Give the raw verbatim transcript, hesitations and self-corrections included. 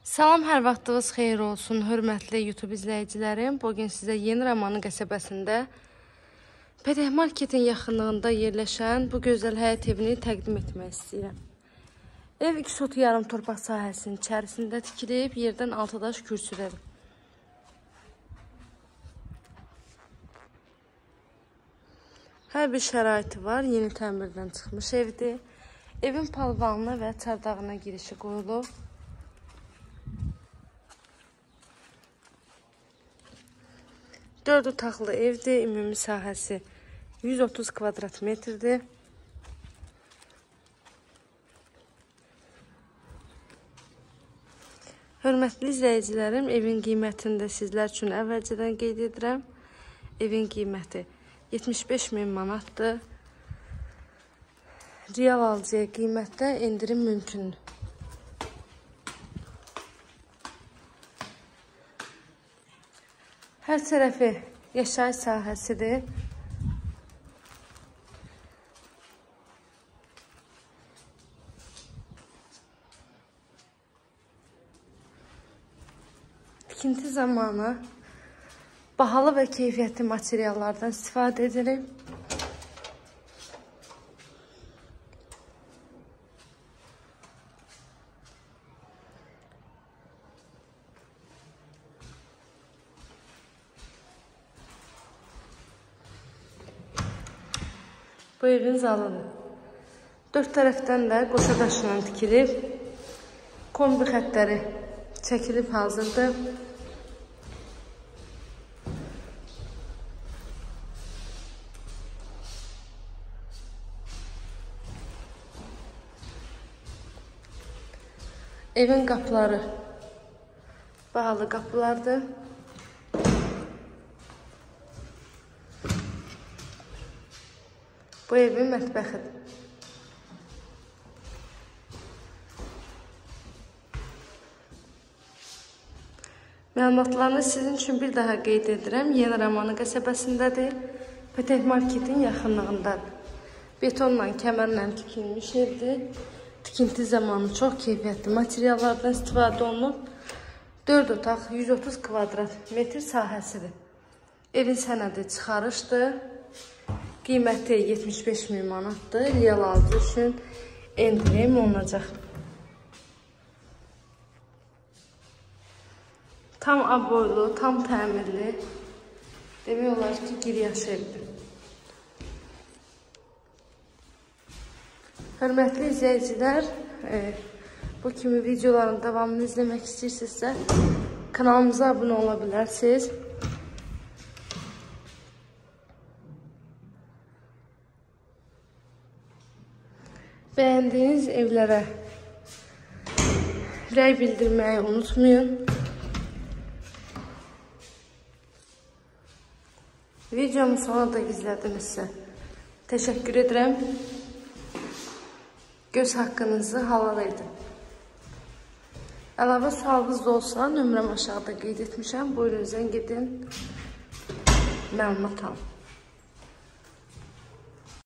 Salam, hər vaxtınız xeyir olsun, hörmətli YouTube izləyicilərim. Bugün sizə Yeni Ramanı qəsəbəsində Pətəh Marketin yaxınlığında yerləşən bu gözəl həyət evini təqdim etmək istəyirəm. Ev iki sot yarım torpaq sahəsinin içərisində tikilib, yerdən altı daş kürsüdədir. Hər bir şəraiti var, yeni təmirdən çıxmış evdir. Evin palvanına və çardağına girişi qoyulub. dörd otaqlı evdir, ümumi sahəsi yüz otuz kvadrat metrdir. Hörmətli izləyicilərim, evin qiymətini də sizlər üçün əvvəlcədən qeyd edirəm. Evin qiyməti yetmiş beş min manatdır. Real alıcıya qiymətdə endirim mümkündür. Hər tərəfi yaşayış sahəsidir. Tikinti zamanı bahalı və keyfiyyətli materiallardan istifadə edilir. Bu evin zalıdır. Dörd tərəfdən də qoşa daşla tikilib. Kombi xəttləri çəkilib hazırdır. Evin qapıları bahalı qapılardır. Bu evin mətbəxidir. Məlumatlarını sizin üçün bir daha qeyd edirəm. Yeni Ramanı qəsəbəsindədir. Pətəh Marketin yaxınlığındadır. Betonla, kəmərlə tikilmiş evdir. Tikinti zamanı çox keyfiyyətli materiallardan istifadə olunub. dörd otaq, yüz otuz kvadrat metr sahəsidir. Evin sənədi çıxarışdır. Qiyməti yetmiş beş min manatdır. Real alıcı üçün endirim olunacaq. Tam aboylu, tam təmirli. Demək olar ki, giryaş evdir. Hörmətli izləyicilər, e, bu kimi videoların davamını izləmək istəyirsinizsə, kanalımıza abunə ola bilərsiniz. Bəyəndiyiniz evlərə rəy bildirməyi unutmayın. Videomu sona da izlədinizsə təşəkkür edirəm. Göz haqqınızı halal edin. Əlavə sualınız da olsa, nömrəm aşağıda qeyd etmişəm. Buyurun, zəng edin, məlumat alın.